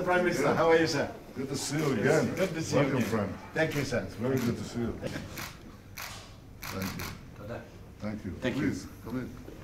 Prime Minister. How are you, sir? Good to see you again. Good to see you Welcome, again. friend. Thank you, sir. It's very good to see you. Thank you. Thank you. Thank you. Please, come in.